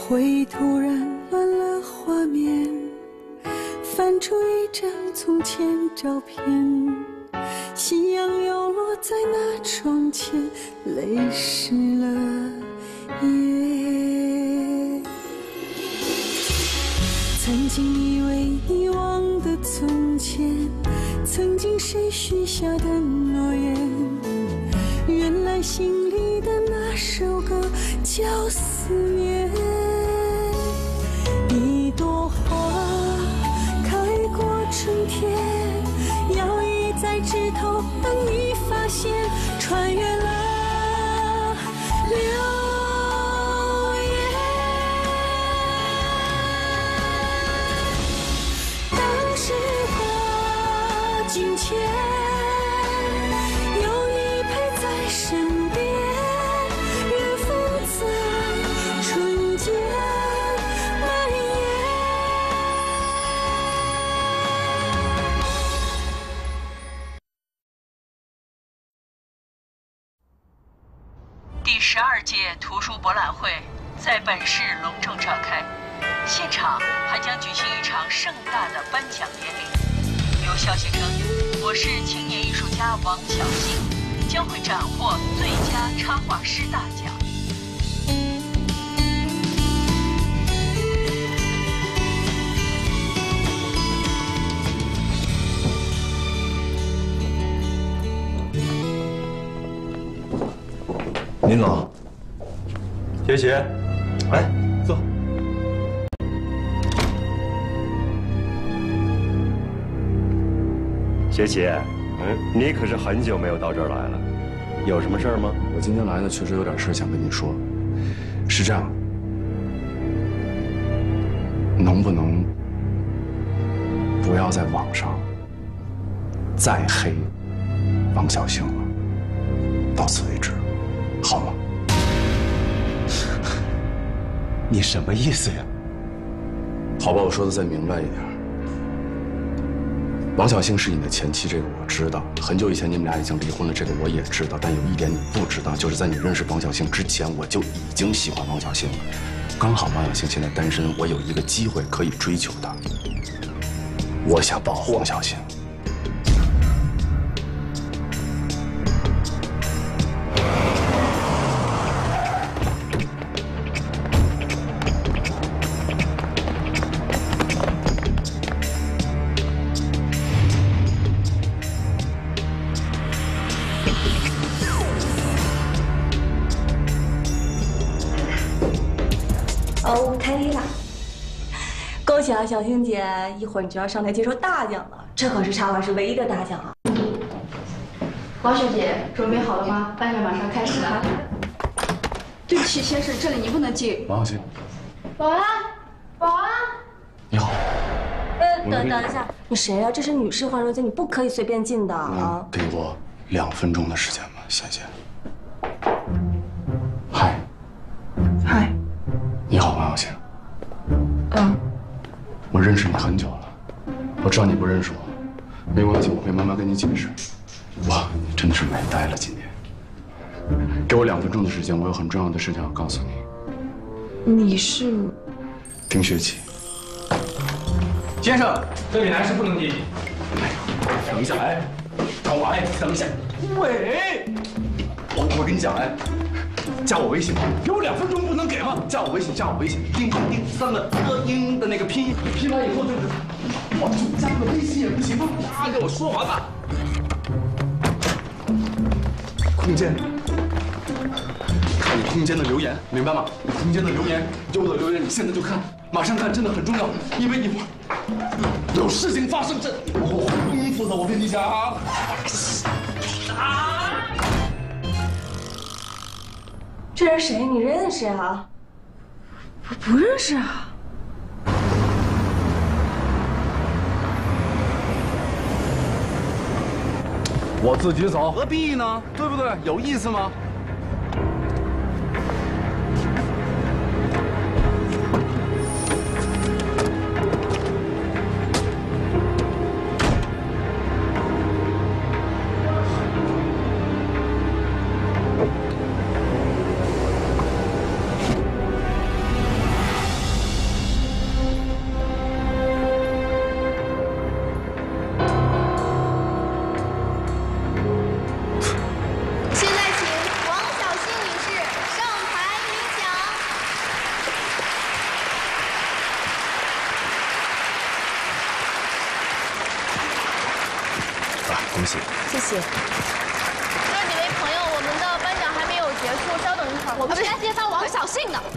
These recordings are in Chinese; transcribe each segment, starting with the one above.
会突然乱了画面，翻出一张从前照片，夕阳又落在那窗前，泪湿了夜。曾经以为遗忘的从前，曾经谁许下的诺言，原来心里的那首歌叫思念。一朵花开过春天，摇曳在枝头，等你发现，穿越了流言。当时过境迁，有你陪在身边，缘分在春间蔓延。 第12届图书博览会在本市隆重召开，现场还将举行一场盛大的颁奖典礼。有消息称，我市青年艺术家王小信将会斩获最佳插画师大奖。 您好， 学姐， 来坐。学习，你可是很久没有到这儿来了，有什么事儿吗？ 我今天来呢，确实有点事想跟你说。是这样，能不能不要在网上再黑王小星了？到此为止，好吗？ 你什么意思呀？ 好吧，我说的再明白一点。王小星是你的前妻，这个我知道。很久以前你们俩已经离婚了，这个我也知道。但有一点你不知道，就是在你认识王小星之前，我就已经喜欢王小星了。刚好王小星现在单身，我有一个机会可以追求她。我想保护王小星。 我们开立了，恭喜啊，小星姐！一会儿你就要上台接受大奖了，这可是插画师唯一的大奖啊！ 王学姐，准备好了吗？颁奖马上开始了。 对不起，先生，这里你不能进。 王小星， 保安，保安， 你好。 等一下，你谁啊？这是女士化妆间，你不可以随便进的啊！ 给我2分钟的时间吧，谢谢。嗨， 嗨， 你好，王小星。我认识你很久了，我知道你不认识我，没关系，我会慢慢跟你解释。哇，你真的是美呆了今天。给我2分钟的时间，我有很重要的事情要告诉你。 你是丁学启。 先生，这里男士不能进。 等一下，哎，等我，哎，等一下，喂，我跟你讲，哎，加我微信，给我2分钟不能给吗？加我微信，加我微信，丁3个音的那个拼音，拼完以后就是，我就加个微信也不行吗？啊，给我说完吧。空间，看你空间的留言，明白吗？你空间的留言，有我的留言，你现在就看，马上看，真的很重要，因为一会儿有事情发生，这我会功夫的，我跟你讲。 这人谁？你认识啊？ 我不认识啊。 我自己走，何必呢？对不对？有意思吗？ 谢谢。 这几位朋友，我们的颁奖还没有结束，稍等一会儿，我们是来揭发王小信的。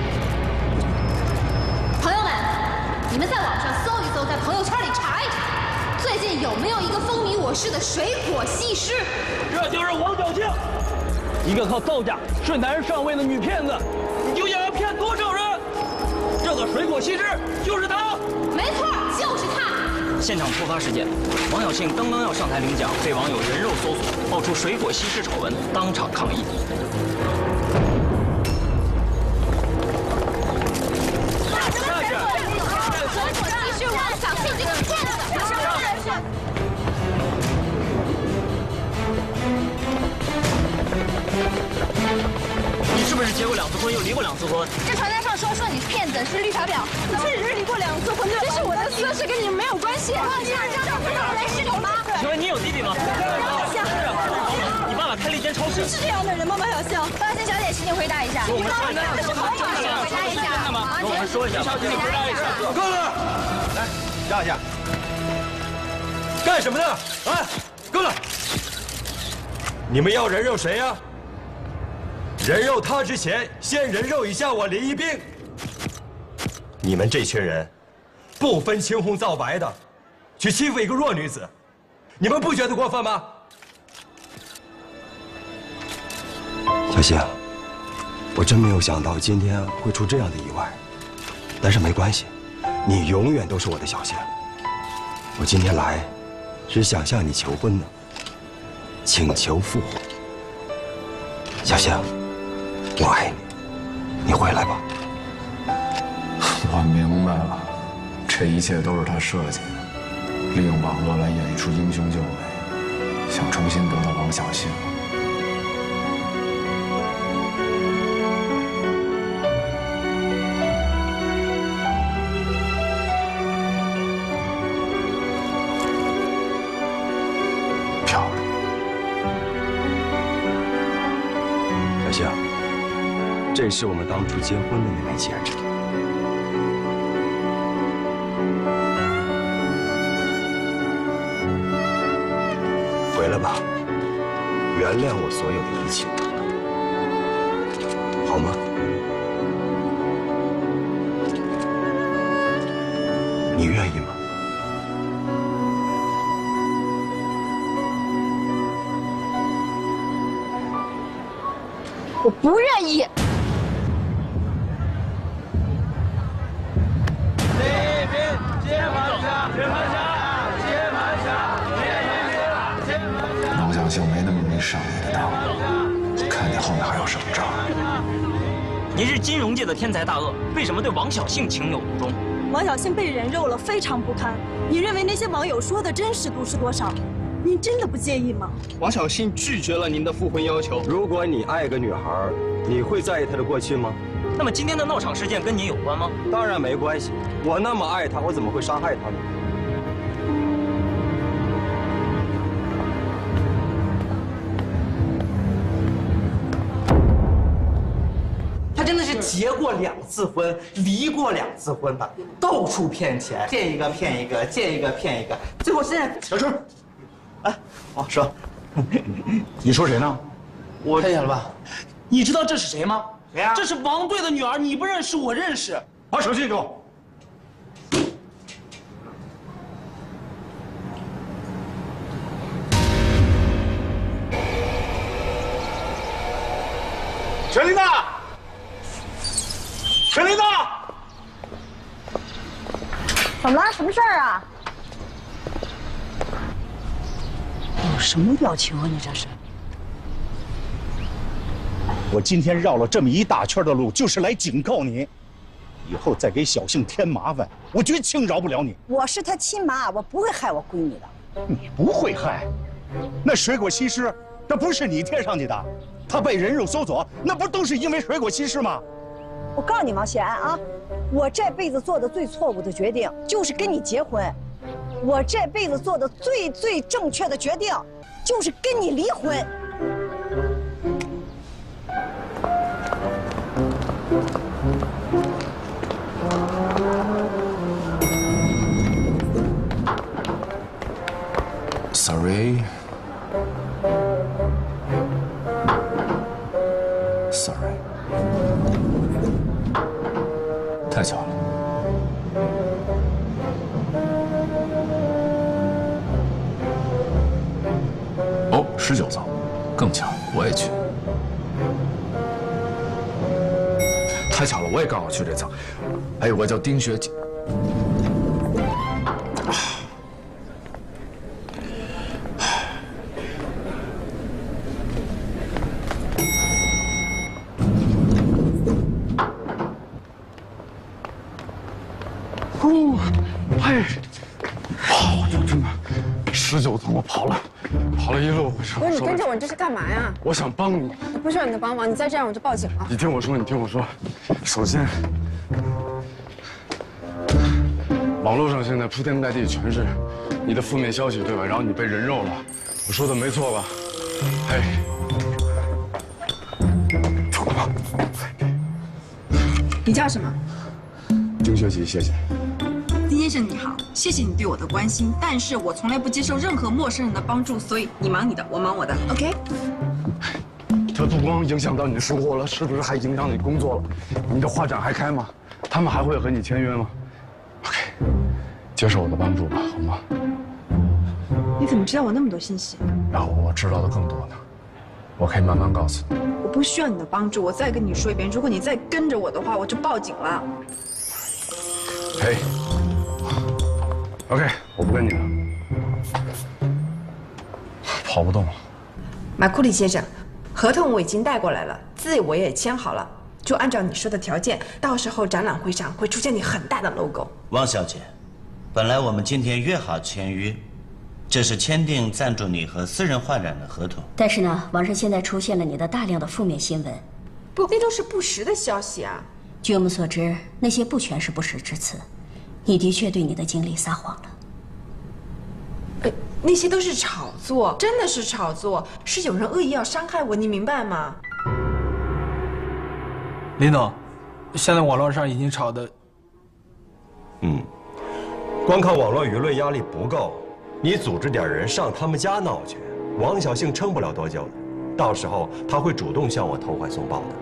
朋友们，你们在网上搜一搜，在朋友圈里查一查，最近有没有一个风靡我市的水果西施？ 这就是王小庆，一个靠造假睡男人上位的女骗子，你究竟要骗多少人？这个水果西施就是她。 没错，就是她。 现场突发事件，王小庆刚刚要上台领奖，被网友人肉搜索，爆出水果西施丑闻，当场抗议。 下去！水果西施王小庆这个骗子！ 你是不是结过2次婚，又离过2次婚？ 这传单上说你是骗子，是绿茶婊。我确实是离过2次婚，这是我的私事，跟你们没有关系。这人是你吗？ 请问你有弟弟吗？你爸爸开了一间超市。 是这样的人吗？王小庆， 方小小姐，请你回答一下。 我们说的是回答一下。 真的吗？跟我们说一下。 小姐，回答一下。 够了，来让一下。干什么呢？啊，够了！你们要人肉谁呀？人肉他之前，先人肉一下我林一冰。你们这群人，不分青红皂白的，去欺负一个弱女子，你们不觉得过分吗？小希啊，我真没有想到今天会出这样的意外，但是没关系，你永远都是我的小希。我今天来，是想向你求婚的，请求复婚。小希啊，我爱你，你回来吧。 我明白了，这一切都是他设计的，利用网络来演出英雄救美，想重新得到王小庆。漂亮。 小希啊，这是我们当初结婚的那枚戒指。回来吧，原谅我所有的一切，好吗？你愿意吗？ 我不愿意。 王小庆没那么容易上你的当，看你后面还有什么招。 您是金融界的天才大鳄，为什么对王小庆情有独钟？ 王小庆被人肉了，非常不堪。你认为那些网友说的真实度是多少？您真的不介意吗？ 王小庆拒绝了您的复婚要求。 如果你爱个女孩，你会在意她的过去吗？ 那么今天的闹场事件跟您有关吗？ 当然没关系，我那么爱她，我怎么会伤害她呢？ 他真的是结过2次婚，离过2次婚的，到处骗钱，见一个骗一个，见一个骗一个，最后现在小春， 哎，哦，说， 你说谁呢？ 我看见了吧？你知道这是谁吗？ 谁呀？ 这是王队的女儿，你不认识，我认识。把手机给我。陈琳娜，陈琳娜， 怎么了？什么事儿啊？有什么表情啊？你这是？ 我今天绕了这么一大圈的路，就是来警告你，以后再给小庆添麻烦，我绝情饶不了你。 我是他亲妈，我不会害我闺女的。 你不会害？那水果西施，这不是你贴上去的，她被人肉搜索，那不都是因为水果西施吗？ 我告诉你王雪安啊，我这辈子做的最错误的决定就是跟你结婚，我这辈子做的最正确的决定就是跟你离婚。 Sorry， 19层，更强，我也去。太巧了，我也刚好去这层。还有个叫丁学姐。 我就真的19层，我跑了一路。 不是你跟着我，你这是干嘛呀？ 我想帮你。 我不需要你的帮忙，你再这样我就报警了。 你听我说，首先，网络上现在铺天盖地全是你的负面消息，对吧？然后你被人肉了，我说的没错吧？哎，走吧。 你叫什么？ 丁学习，谢谢。 丁先生你好，谢谢你对我的关心，但是我从来不接受任何陌生人的帮助，所以你忙你的，我忙我的 ，OK？ 这不光影响到你的生活了，是不是还影响你工作了？你的画展还开吗？他们还会和你签约吗 ？OK， 接受我的帮助吧，好吗？ 你怎么知道我那么多信息？ 然后我知道的更多呢，我可以慢慢告诉你。 我不需要你的帮助，我再跟你说一遍，如果你再跟着我的话，我就报警了。 嘿。 OK， 我不跟你了，跑不动了。 马库里先生，合同我已经带过来了，字我也签好了，就按照你说的条件，到时候展览会上会出现你很大的 logo。 汪小姐，本来我们今天约好签约，这是签订赞助你和私人画展的合同。 但是呢，网上现在出现了你的大量的负面新闻， 不，那都是不实的消息啊。 据我们所知，那些不全是不实之词。 你的确对你的经历撒谎了。 那些都是炒作，真的是炒作，是有人恶意要伤害我，你明白吗？ 林总，现在网络上已经炒的， 光靠网络舆论压力不够，你组织点人上他们家闹去，王小庆撑不了多久的，到时候他会主动向我投怀送抱的。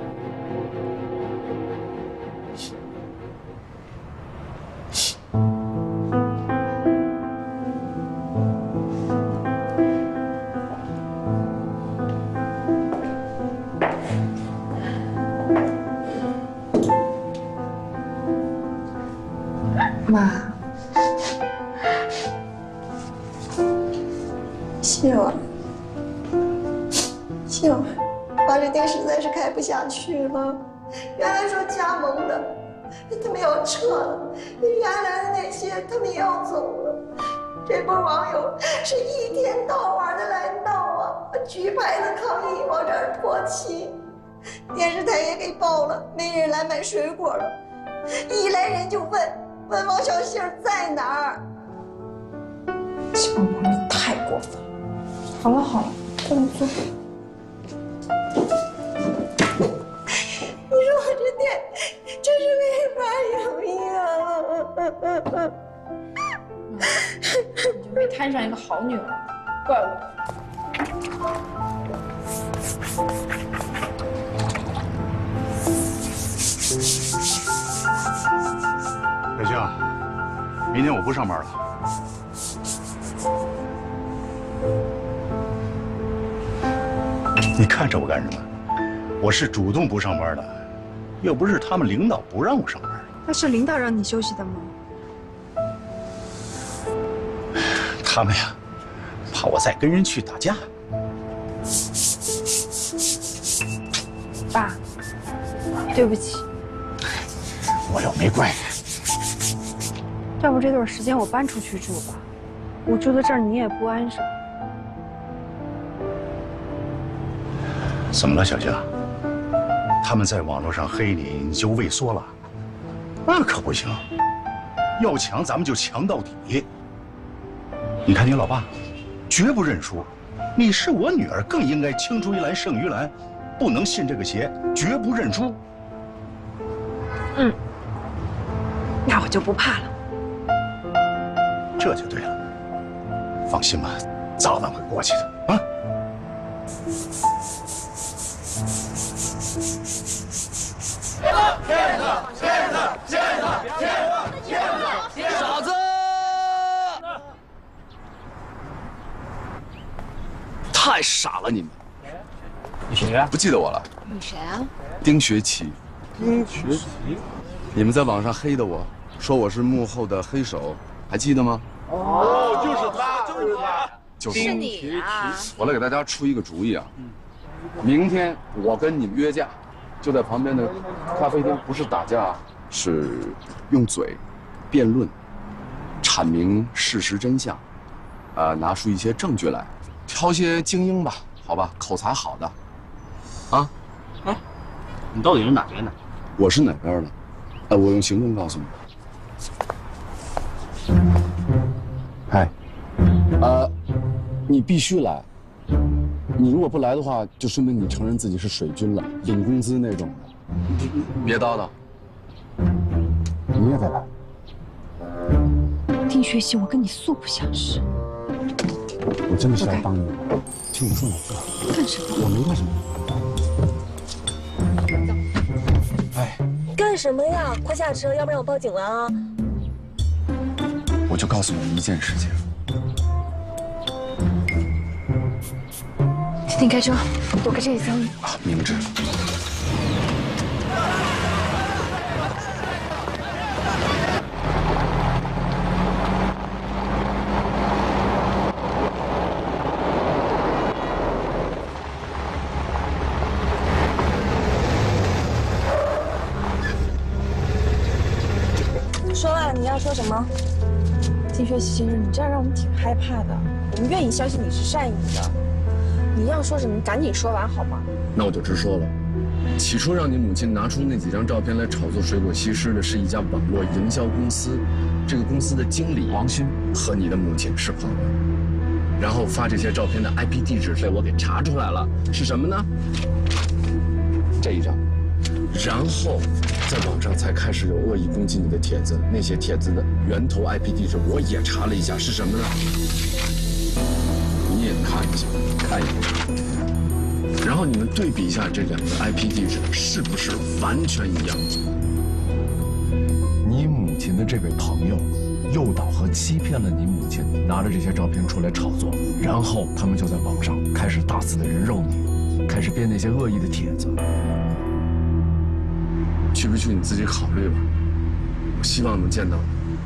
妈，杏儿，爸这店实在是开不下去了。原来说加盟的，他们要撤了；原来的那些，他们也要走了。这波网友是一天到晚的来闹啊，举牌子抗议，往这儿泼漆。电视台也给报了，没人来买水果了。一来人就问王小杏在哪儿？小王，你太过分了！好了，跟我坐。你说我这店真是没法营业了。 你就没摊上一个好女儿，怪我。 小庆，明天我不上班了。你看着我干什么？我是主动不上班的，又不是他们领导不让我上班。 那是领导让你休息的吗？ 他们呀，怕我再跟人去打架。 爸，对不起。 我又没怪你。 要不这段时间我搬出去住吧，我住在这儿你也不安生。 怎么了，小静？他们在网络上黑你，你就畏缩了？那可不行，要强咱们就强到底。你看你老爸，绝不认输。你是我女儿，更应该青出于蓝胜于蓝，不能信这个邪，绝不认输。 那我就不怕了。 这就对了。放心吧，早晚会过去的啊。 傻子！太太傻了，你们。 你谁呀？ 不记得我了？ 你谁啊？ 丁学奇。丁学奇，你们在网上黑的我，说我是幕后的黑手，还记得吗？ 哦，就是他，就是他， 就是你啊！ 我来给大家出一个主意啊，明天我跟你们约架，就在旁边的咖啡厅，不是打架，是用嘴辩论，阐明事实真相，拿出一些证据来，挑些精英吧，好吧，口才好的，啊。 哎，你到底是哪边的？ 我是哪边的？我用行动告诉你。嗨，你必须来。你如果不来的话，就说明你承认自己是水军了，领工资那种的。别叨叨，你也得来。 丁学习，我跟你素不相识。 我真的是来帮你的，听我说两句。 干什么？ 我没干什么。哎， 干什么呀？快下车，要不然我报警了啊！ 我就告诉你一件事情。 你开车，躲开这里3米。 啊，明智。 说吧，你要说什么？ 金学习先生，你这样让我们挺害怕的。我们愿意相信你是善意的。你要说什么，你赶紧说完好吗？ 那我就直说了。起初让你母亲拿出那几张照片来炒作水果西施的是一家网络营销公司，这个公司的经理王鑫和你的母亲是朋友。然后发这些照片的 IP 地址被我给查出来了，是什么呢？这一张。然后，在网上才开始有恶意攻击你的帖子，那些帖子的源头 IP 地址我也查了一下，是什么呢？你也看一下，看一下。然后你们对比一下这2个 IP 地址是不是完全一样？你母亲的这位朋友诱导和欺骗了你母亲，拿着这些照片出来炒作，然后他们就在网上开始大肆的人肉你，开始编那些恶意的帖子。去不去你自己考虑吧，我希望能见到你。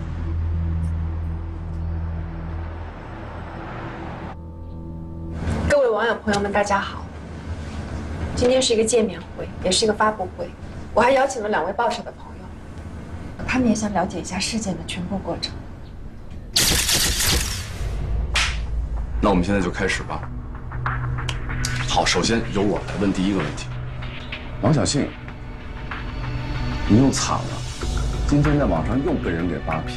各位网友朋友们，大家好！今天是一个见面会，也是一个发布会。我还邀请了2位报社的朋友，他们也想了解一下事件的全部过程。 那我们现在就开始吧。好，首先由我来问第一个问题。王小信，你又惨了，今天在网上又被人给扒皮。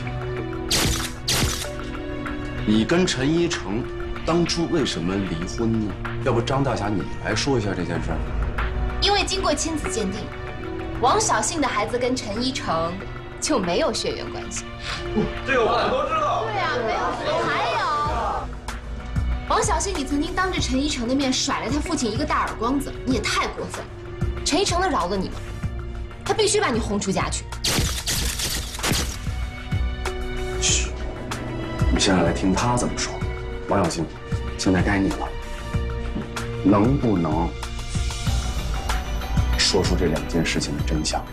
你跟陈一成当初为什么离婚呢？要不张大侠你来说一下这件事儿。 因为经过亲子鉴定，王小信的孩子跟陈一成就没有血缘关系。 这个我们都知道。 对啊，没有。还有，王小信，你曾经当着陈一成的面甩了他父亲一个大耳光子，你也太过分了。陈一成能饶了你吗？他必须把你轰出家去。 嘘，我们现在来听他怎么说。王小信，现在该你了，能不能说出这2件事情的真相？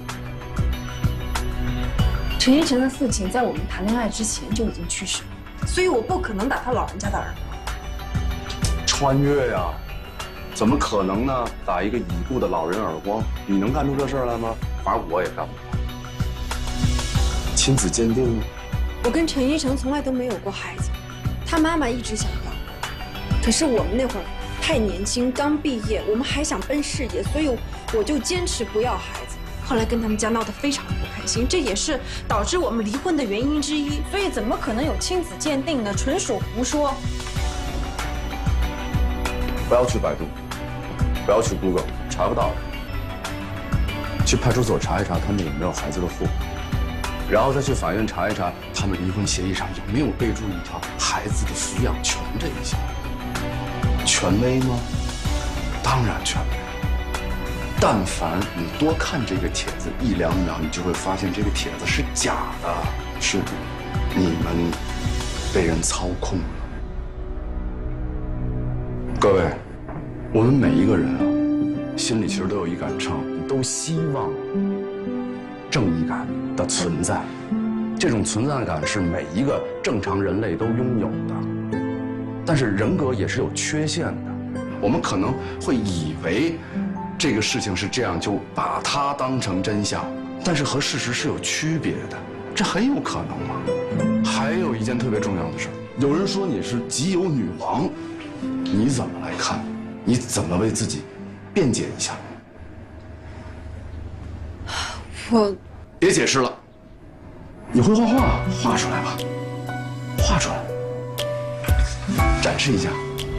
陈一成的父亲在我们谈恋爱之前就已经去世了，所以我不可能打他老人家的耳光。 穿越呀，怎么可能呢？打一个已故的老人耳光，你能干出这事儿来吗？反正我也干不了。亲子鉴定呢？ 我跟陈一成从来都没有过孩子，他妈妈一直想要，可是我们那会儿太年轻，刚毕业，我们还想奔事业，所以我就坚持不要孩子。后来跟他们家闹得非常不开心，这也是导致我们离婚的原因之一。所以怎么可能有亲子鉴定呢？纯属胡说。 不要去百度，不要去 Google， 查不到的。去派出所查一查他们有没有孩子的户，然后再去法院查一查他们离婚协议上有没有备注一条孩子的抚养权这一项。权威吗？当然权威。但凡你多看这个帖子1-2秒，你就会发现这个帖子是假的，是你们被人操控了。各位， 我们每一个人啊，心里其实都有一杆秤，都希望正义感的存在。这种存在感是每一个正常人类都拥有的。但是人格也是有缺陷的，我们可能会以为这个事情是这样，就把它当成真相，但是和事实是有区别的，这很有可能吗？还有一件特别重要的事，有人说你是极有女王，你怎么来看？你怎么为自己辩解一下？ 我别解释了，你会画画，画出来吧，画出来，展示一下。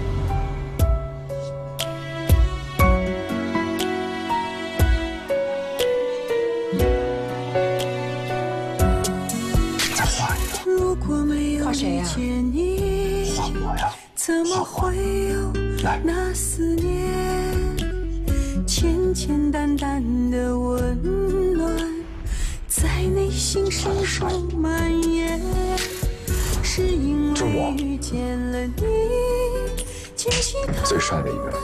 再画一个。 画谁呀？ 画我呀。画画。来。 那思念，浅浅淡淡的温暖，在内心深处蔓延。是因为遇见了你，捡起最帅的一个，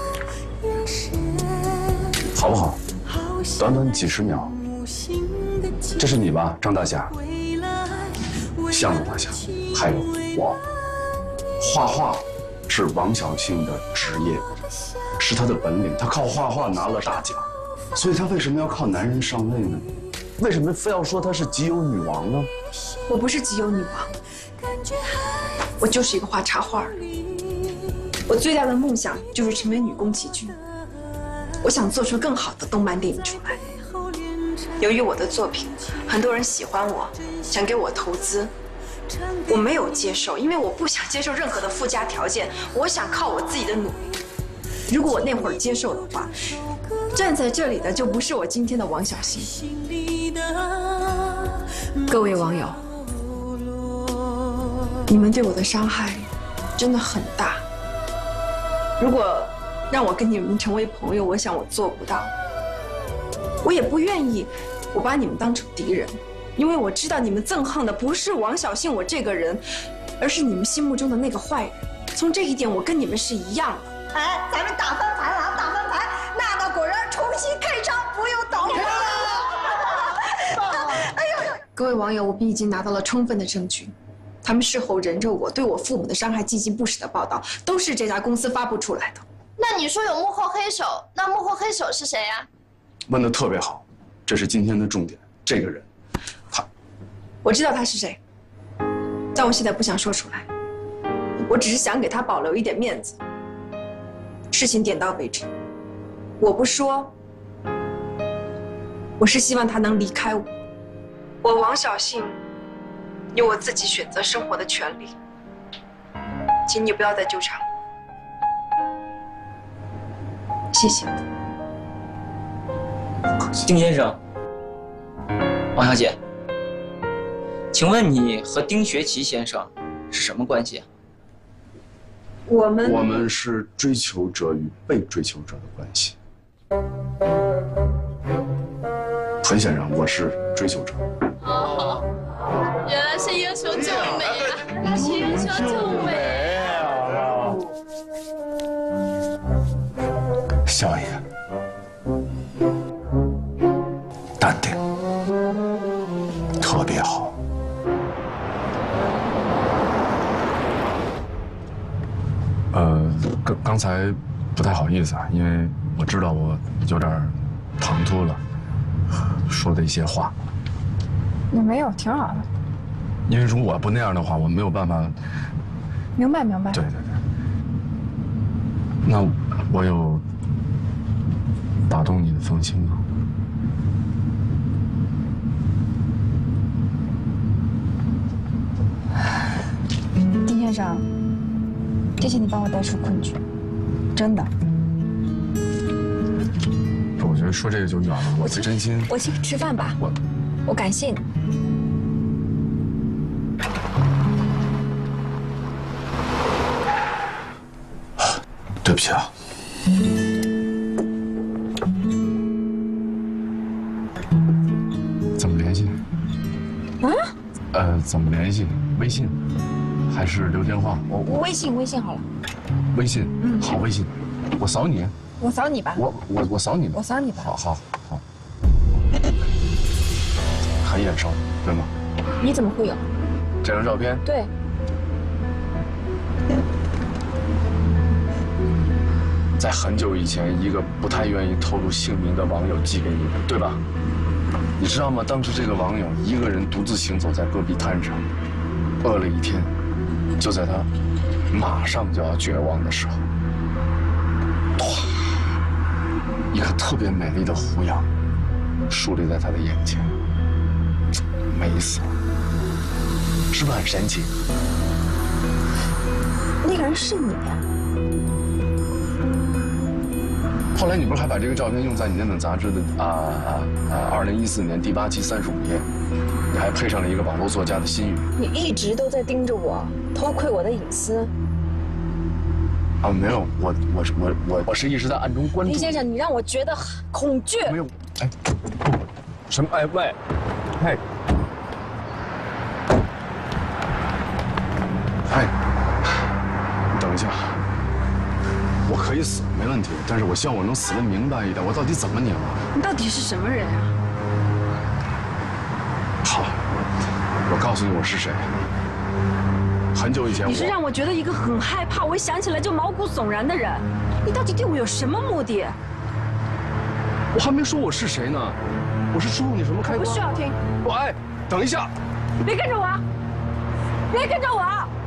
好不好？短短几十秒，这是你吧，张大侠，向着大侠，还有我。画画是王小信的职业，是他的本领，他靠画画拿了大奖，所以他为什么要靠男人上位呢？为什么非要说她是极有女王呢？ 我不是极有女王，我就是一个画插画的。我最大的梦想就是成为女宫崎骏，我想做出更好的动漫电影出来。由于我的作品，很多人喜欢我，想给我投资。我没有接受，因为我不想接受任何的附加条件，我想靠我自己的努力。如果我那会儿接受的话，站在这里的就不是我今天的王小信。各位网友，你们对我的伤害真的很大。如果让我跟你们成为朋友，我想我做不到。我也不愿意我把你们当成敌人。因为我知道你们憎恨的不是王小信我这个人，而是你们心目中的那个坏人。从这一点，我跟你们是一样的。 哎，咱们打翻盘了，打翻盘，娜娜果然重新开张，不用倒霉了。哎呦！ 各位网友，我们已经拿到了充分的证据，他们事后人肉我，对我父母的伤害进行不实的报道，都是这家公司发布出来的。 那你说有幕后黑手，那幕后黑手是谁呀？ 问得特别好，这是今天的重点。这个人。 我知道他是谁，但我现在不想说出来。我只是想给他保留一点面子。事情点到为止，我不说，我是希望他能离开我。我王小信有我自己选择生活的权利，请你不要再纠缠我。谢谢。 丁先生，王小姐。请问你和丁学奇先生是什么关系啊？ 我们是追求者与被追求者的关系。陈先生，我是追求者。 哦，原来是英雄救美啊！原来是英雄救美啊！ 笑一个，淡定，特别好。刚才不太好意思啊，因为我知道我有点唐突了，说的一些话。 也没有，挺好的。 因为如果我不那样的话，我没有办法。 明白明白。 对对对。那我有打动你的风心吗？ 丁先生。谢谢你帮我带出困局，真的。 我觉得说这个就远了，我是真心。 我去吃饭吧，我感谢你。 对不起啊。怎么联系？怎么联系？微信。还是留电话？ 微信好了。 微信，好微信，我扫你。 我扫你吧。 我扫你吧。 我扫你吧。 好。很眼熟，对吗？ 你怎么会有这张照片？ 对。 在很久以前，一个不太愿意透露姓名的网友寄给你的，对吧？你知道吗？当时这个网友一个人独自行走在戈壁滩上，饿了一天，就在他马上就要绝望的时候，唰，一颗特别美丽的胡杨树立在他的眼前，美死了，是不是很神奇？ 那个人是你呀？ 后来你不是还把这个照片用在你那本杂志的2014年第8期35页，你还配上了一个网络作家的心语。 你一直都在盯着我，偷窥我的隐私。 没有，我是一直在暗中关注。 林先生，你让我觉得恐惧。 没有，什么？喂，你等一下。我可以死，没问题，但是我希望我能死得明白一点，我到底怎么拧了？ 你到底是什么人啊？ 好，我告诉你我是谁。很久以前， 你是让我觉得一个很害怕，我一想起来就毛骨悚然的人。你到底对我有什么目的？ 我还没说我是谁呢，我是触动你什么开关？ 我不需要听。 等一下， 别跟着我，别跟着我。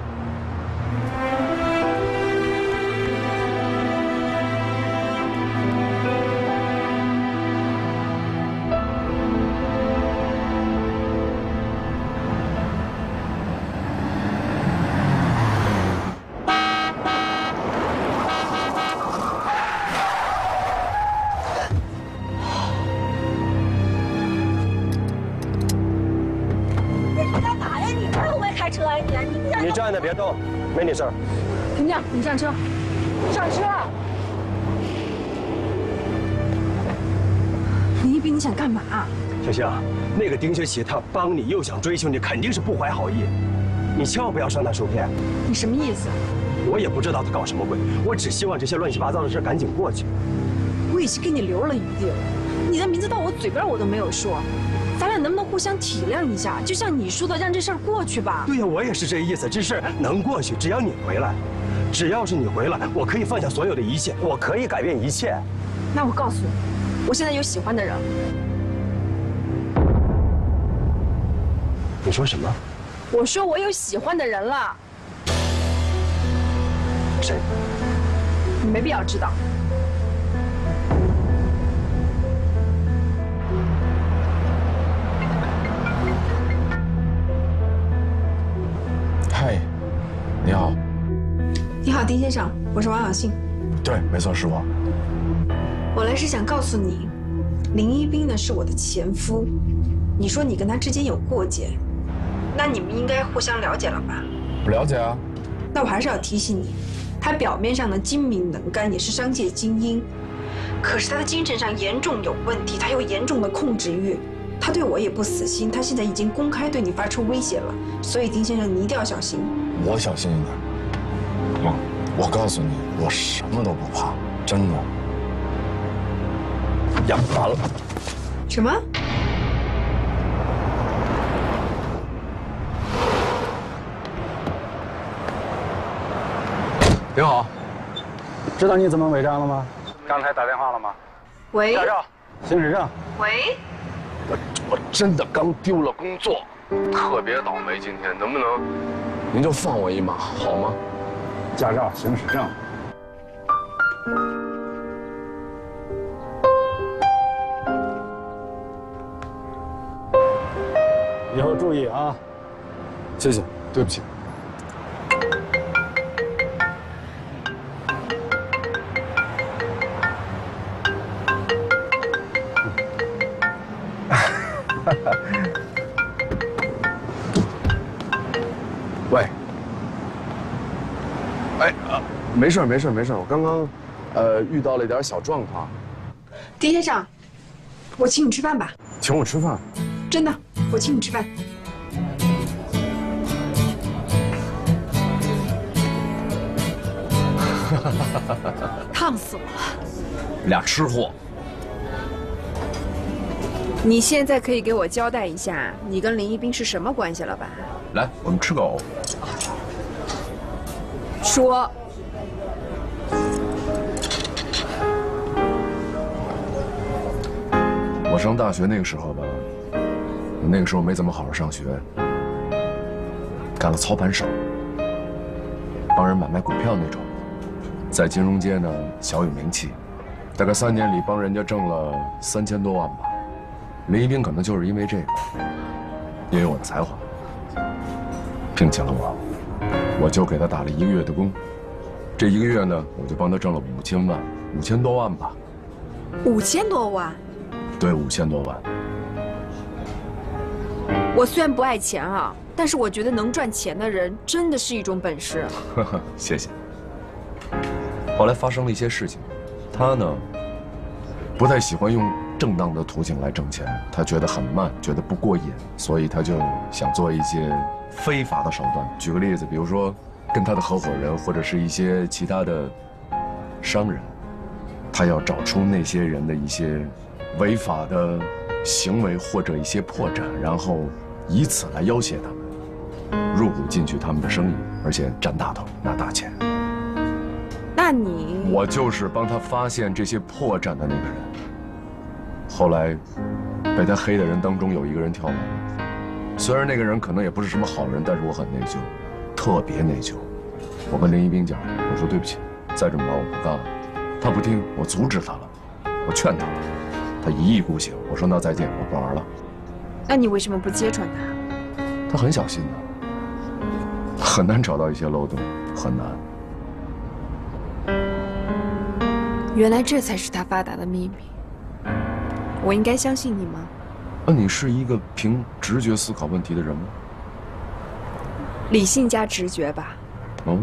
你站着别动，没你事儿。 婷婷，你上车，上车。林一斌，你想干嘛？ 小星，那个丁学奇他帮你又想追求你，肯定是不怀好意。你千万不要上当受骗。 你什么意思？ 我也不知道他搞什么鬼，我只希望这些乱七八糟的事赶紧过去。 我已经给你留了余地了，你的名字到我嘴边我都没有说。咱俩能不能互相体谅一下？就像你说的，让这事儿过去吧。 对呀，我也是这意思。这事儿能过去，只要你回来，只要是你回来，我可以放下所有的一切，我可以改变一切。 那我告诉你，我现在有喜欢的人。 你说什么？ 我说我有喜欢的人了。 谁？ 你没必要知道。 嗨，你好。 你好，丁先生，我是王小信。 对，没错，是我。 我来是想告诉你，林一斌呢是我的前夫。你说你跟他之间有过节，那你们应该互相了解了吧？ 不了解啊。 那我还是要提醒你，他表面上呢精明能干，也是商界精英，可是他的精神上严重有问题，他有严重的控制欲。他对我也不死心，他现在已经公开对你发出威胁了，所以丁先生你一定要小心。 我小心一点。我告诉你，我什么都不怕，真的。 呀，完了！ 什么？ 您好， 知道你怎么违章了吗？刚才打电话了吗？ 喂。 驾照、行驶证。 喂。 我真的刚丢了工作，特别倒霉。今天能不能您就放我一马好吗？ 驾照、行驶证。以后注意啊！ 谢谢，对不起。喂，没事没事没事，我刚刚遇到了一点小状况。 丁先生，我请你吃饭吧。 请我吃饭？ 真的，我请你吃饭。烫。 呛死我了！ 俩吃货。 你现在可以给我交代一下，你跟林一斌是什么关系了吧？ 来，我们吃个藕。 说。 我上大学那个时候吧，我那个时候没怎么好好上学，干了操盘手，帮人买卖股票那种，在金融界呢小有名气，大概3年里帮人家挣了3000多万吧。林一斌可能就是因为这个，因为我的才华，聘请了我，我就给他打了1个月的工，这1个月呢，我就帮他挣了5000万，5000多万吧。 5000多万？ 对，5000多万。 我虽然不爱钱啊，但是我觉得能赚钱的人真的是一种本事。 呵呵，谢谢。后来发生了一些事情，他呢，不太喜欢用正当的途径来挣钱，他觉得很慢，觉得不过瘾，所以他就想做一些非法的手段。举个例子，比如说跟他的合伙人或者是一些其他的商人，他要找出那些人的一些违法的行为或者一些破绽，然后以此来要挟他们，入股进去他们的生意，而且占大头拿大钱。 那你…… 我就是帮他发现这些破绽的那个人。后来，被他黑的人当中有一个人跳楼，虽然那个人可能也不是什么好人，但是我很内疚，特别内疚。我跟林一斌讲，我说对不起，再这么着我不干了。他不听，我阻止他了，我劝他了，他一意孤行。我说那再见，我不玩了。 那你为什么不揭穿他？ 他很小心的，很难找到一些漏洞，很难。 原来这才是他发达的秘密。我应该相信你吗？ 你是一个凭直觉思考问题的人吗？ 理性加直觉吧。 哦。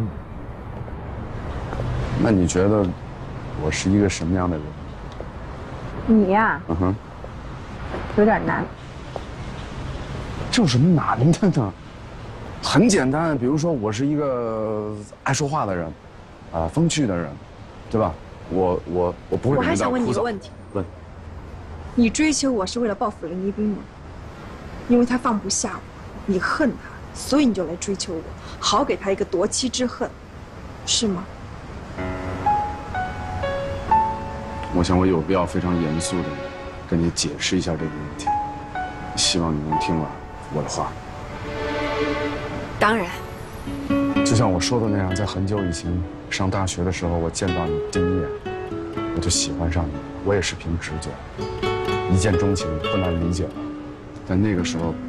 那你觉得我是一个什么样的人？ 你呀，有点难。 这有什么难的呢？很简单，比如说我是一个爱说话的人，风趣的人，对吧？我不会。 我还想问你一个问题。 问。 你追求我是为了报复林一斌吗？因为他放不下我，你恨他，所以你就来追求我，好给他一个夺妻之恨，是吗？ 我想我有必要非常严肃的跟你解释一下这个问题，希望你能听完我的话。 当然。 就像我说的那样，在很久以前上大学的时候，我见到你第一眼，我就喜欢上你。我也是凭直觉，一见钟情，不难理解。但那个时候，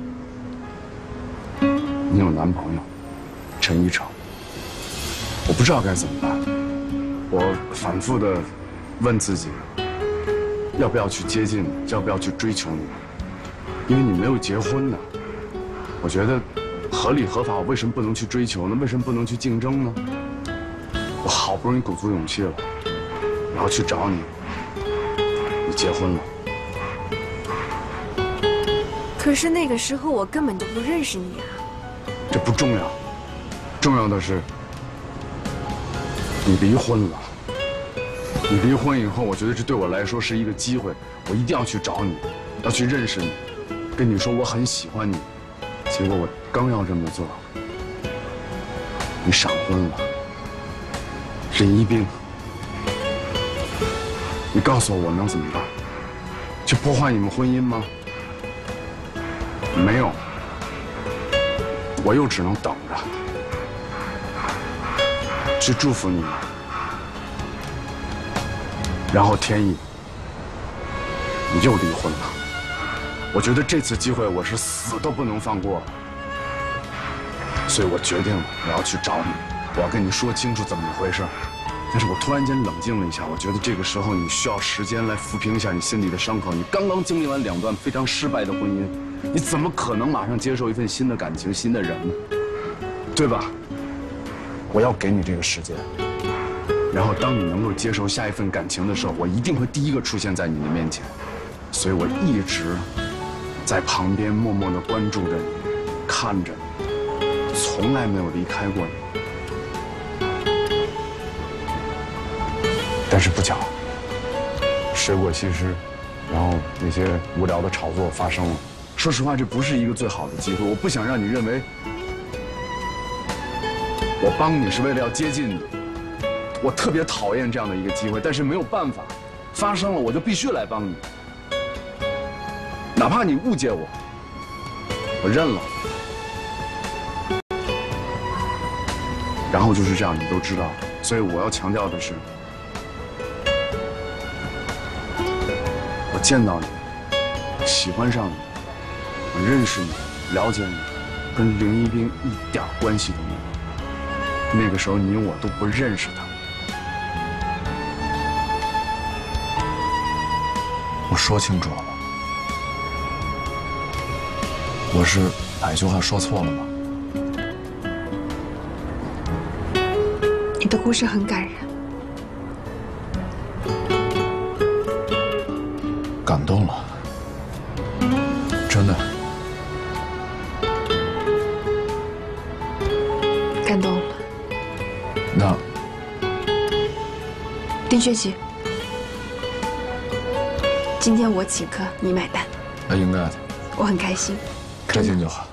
你有男朋友，陈一成。我不知道该怎么办，我反复的问自己，要不要去接近你，要不要去追求你？因为你没有结婚呢。我觉得合理合法，我为什么不能去追求呢？为什么不能去竞争呢？我好不容易鼓足勇气了，然后去找你，你结婚了。 可是那个时候我根本就不认识你啊。 这不重要，重要的是你离婚了。你离婚以后，我觉得这对我来说是一个机会，我一定要去找你，要去认识你，跟你说我很喜欢你。结果我刚要这么做，你闪婚了。林一斌，你告诉我能怎么办？去破坏你们婚姻吗？没有，我又只能等着，去祝福你们。然后天意，你又离婚了。我觉得这次机会我是死都不能放过了，所以我决定了，我要去找你，我要跟你说清楚怎么回事。但是我突然间冷静了一下，我觉得这个时候你需要时间来抚平一下你心里的伤口。你刚刚经历完2段非常失败的婚姻，你怎么可能马上接受一份新的感情、新的人呢？对吧？我要给你这个时间。然后，当你能够接受下一份感情的时候，我一定会第一个出现在你的面前。所以我一直在旁边默默地关注着你，看着你，从来没有离开过你。 但是不巧，水果稀释，然后那些无聊的炒作发生了。说实话，这不是一个最好的机会。我不想让你认为我帮你是为了要接近你。我特别讨厌这样的一个机会，但是没有办法，发生了我就必须来帮你，哪怕你误解我，我认了。然后就是这样，你都知道。所以我要强调的是，我见到你，喜欢上你，我认识你，了解你，跟林一冰一点关系都没有。那个时候你我都不认识他。我说清楚了吗？我是哪句话说错了吗？ 你的故事很感人， 感动了，真的。 感动了。 那丁学习，今天我请客，你买单。 那应该的。 我很开心。 开心就好。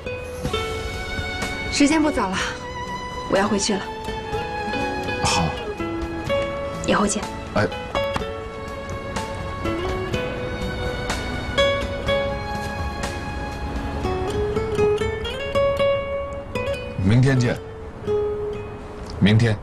时间不早了，我要回去了。 好。 以后见。 哎。明天见。明天。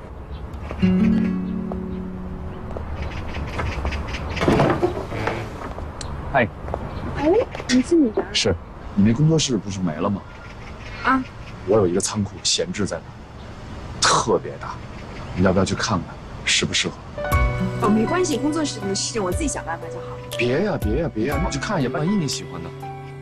嗨。 哎，你是你的？ 是。你那工作室不是没了吗？ 啊。 我有一个仓库闲置在那，特别大，你要不要去看看，适不适合？ 哦，没关系，工作室的事我自己想办法就好。 别呀，别呀，别呀，你去看一眼，万一你喜欢呢？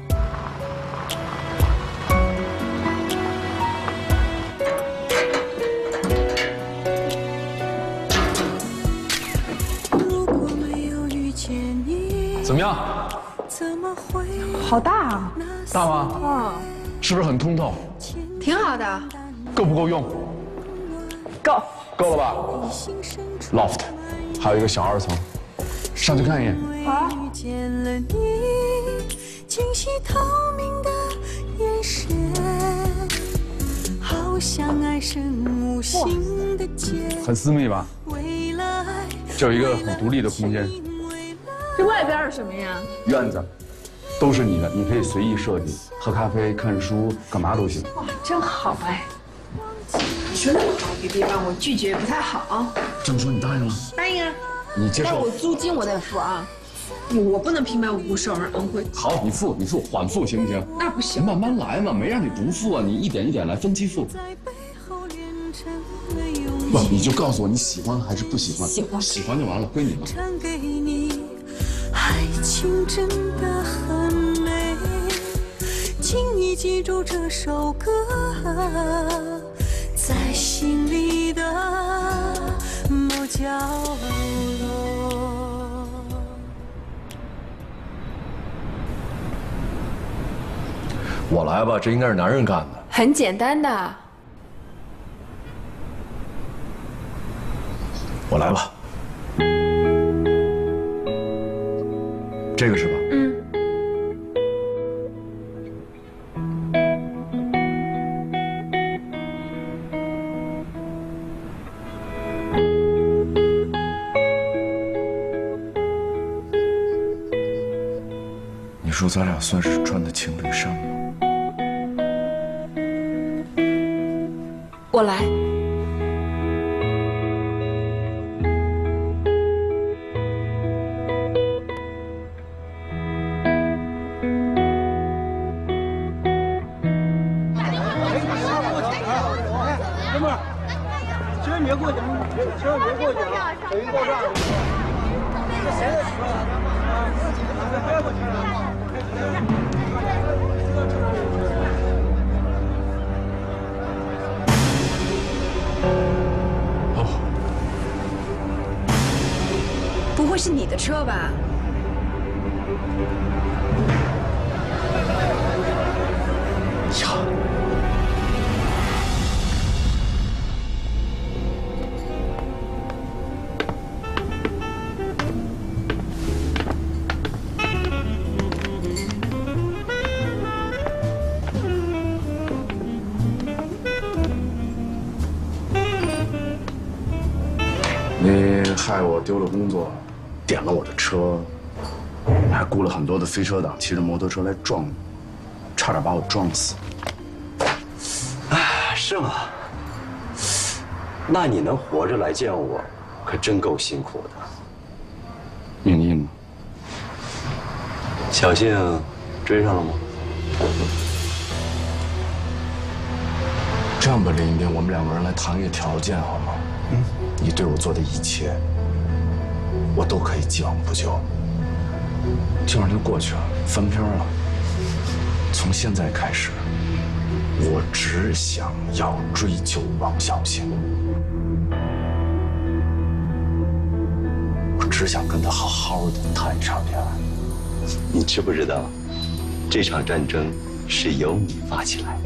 怎么样？ 好大啊！ 大吗？ 哇， 是不是很通透？ 挺好的。 够不够用？够，够了吧 ？Loft， 还有一个小2层，上去看一眼。 好。 很私密吧？这有一个很独立的空间。 这外边是什么呀？ 院子，都是你的，你可以随意设计，喝咖啡、看书，干嘛都行。 哇，真好哎！你说那么好的地方，我拒绝不太好。 这么说你答应了？ 答应啊！ 你接受？ 但我租金我得付啊，我不能平白无故收人恩惠。 好，你付，缓付行不行？ 那不行， 慢慢来嘛，没让你不付啊，你一点一点来，分期付。不，你就告诉我你喜欢还是不喜欢？ 喜欢， 喜欢就完了，归你了。 爱情真的很美，请你记住这首歌，在心里的某角落。 我来吧，这应该是男人干的。 很简单的。 我来吧。这个是吧？ 嗯。 你说咱俩算是穿的情侣衫吗？ 我来。不会是你的车吧？ 呀！ 害我丢了工作，点了我的车，你还雇了很多的飞车党，骑着摩托车来撞你，差点把我撞死。 哎，是吗？那你能活着来见我，可真够辛苦的。 明义呢？ 小幸追上了吗？ 这样吧，林一斌，我们2个人来谈一个条件，好吗？你对我做的一切，我都可以既往不咎。就让它过去了，翻篇了。从现在开始，我只想要追究王小星，我只想跟他好好的谈一场恋爱。 你知不知道，这场战争是由你发起来的？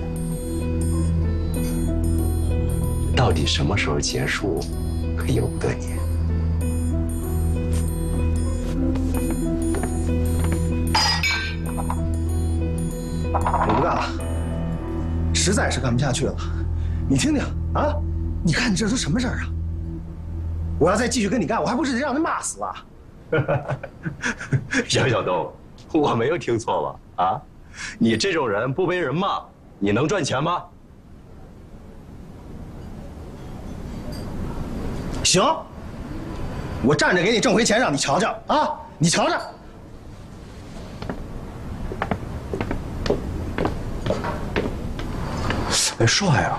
到底什么时候结束，可由不得你。 我不干了，实在是干不下去了。你听听啊，你看你这都什么事儿啊？我要再继续跟你干，我还不是得让人骂死了？ 杨晓东，我没有听错吧？啊，你这种人不被人骂，你能赚钱吗？ 行，我站着给你挣回钱，让你瞧瞧啊！你瞧瞧。 哎，帅啊！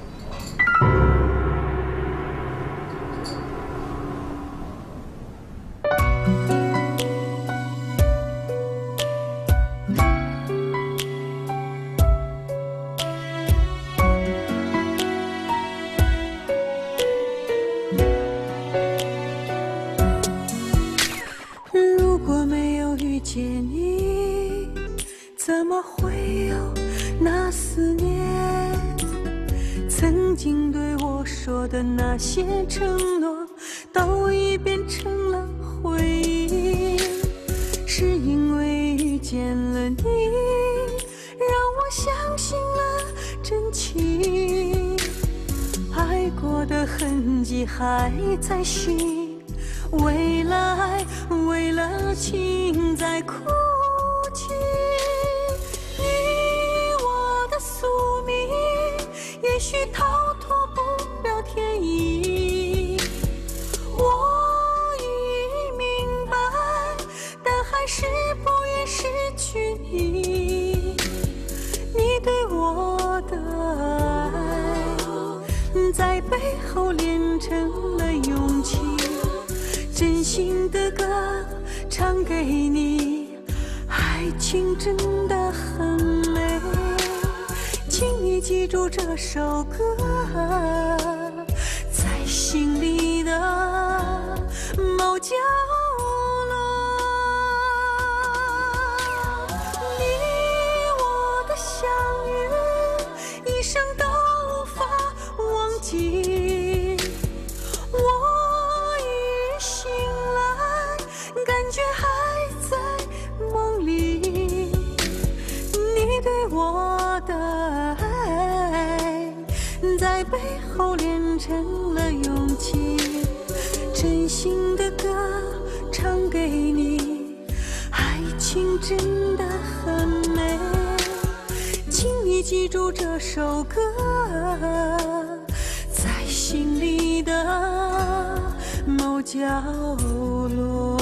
如果没有遇见你，怎么会有那思念？曾经对我说的那些承诺，都已变成了回忆。是因为遇见了你，让我相信了真情，爱过的痕迹还在心，未来为了情在哭泣。你我的宿命，也许逃脱不了天意。我已明白，但还是不愿失去你。你对我的爱，在背后炼成了勇气。真心的歌唱给你，爱情真的很美，请你记住这首歌，在心里的某角落。你我的相遇，一生都无法忘记。我一醒来，感觉还在梦里。你对我的爱，在背后炼成了勇气。真心的歌唱给你，爱情真的很美，请你记住这首歌，在心里的某角落。